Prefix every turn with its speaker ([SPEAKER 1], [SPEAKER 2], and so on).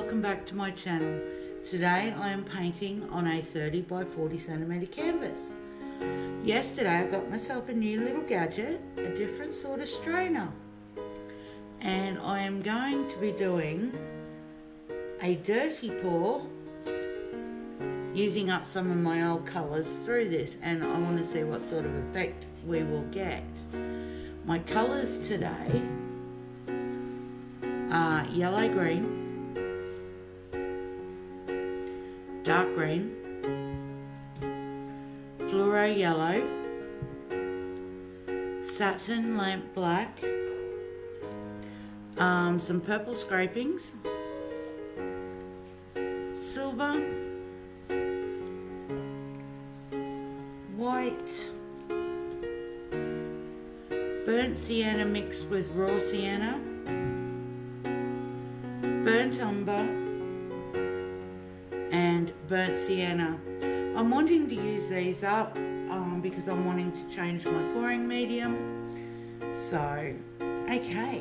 [SPEAKER 1] welcome back to my channel. Today I am painting on a 30 by 40 centimeter canvas. Yesterday I got myself a new little gadget, a different sort of strainer, and I am going to be doing a dirty pour using up some of my old colours through this, and I want to see what sort of effect we will get. My colours today are yellow green, dark green, fluoro yellow, satin lamp black, some purple scrapings, silver, white, burnt sienna mixed with raw sienna, burnt umber, and burnt sienna. I'm wanting to use these up because I'm wanting to change my pouring medium. So, okay.